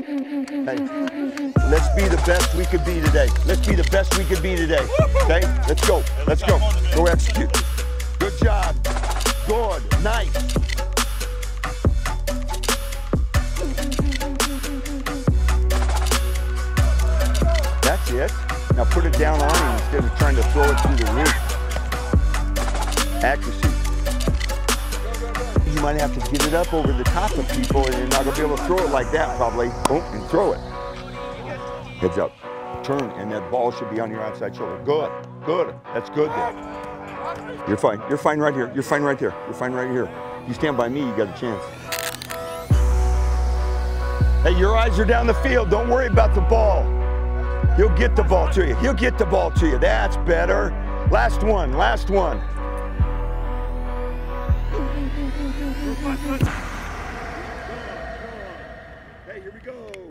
Hey, let's be the best we could be today. Let's be the best we could be today. Okay? Let's go. Let's go. Go execute. Good job. Good. Nice. That's it. Now put it down on him instead of trying to throw it through the roof. Accuracy. You might have to get it up over the top of people and you're not going to be able to throw it like that probably. Boom, and throw it. Heads up. Turn, and that ball should be on your outside shoulder. Good. Good. That's good there. You're fine. You're fine right here. You're fine right there. You're fine right here. You stand by me, you got a chance. Hey, your eyes are down the field. Don't worry about the ball. He'll get the ball to you. He'll get the ball to you. That's better. Last one. Last one. Hey, here we go.